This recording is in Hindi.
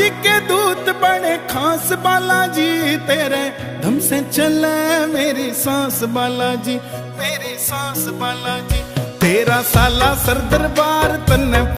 जी के दूत बड़े खास बालाजी, तेरे धम से चले मेरी सांस बालाजी, मेरी सांस बालाजी। तेरा साला सर दरबार तन्ने